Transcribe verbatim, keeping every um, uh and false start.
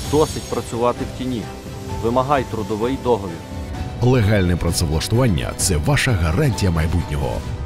Досить працювати в тіні. Вимагай трудовий договір. Легальне працевлаштування – це ваша гарантія майбутнього.